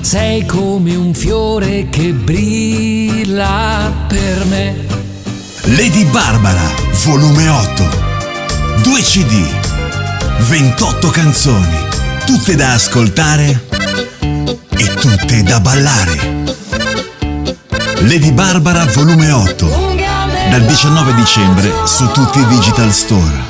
sei come un fiore che brilla per me. Lady Barbara, volume 8. 2 CD, 28 canzoni, tutte da ascoltare e tutte da ballare. Lady Barbara, volume 8, dal 19 dicembre su tutti i digital store.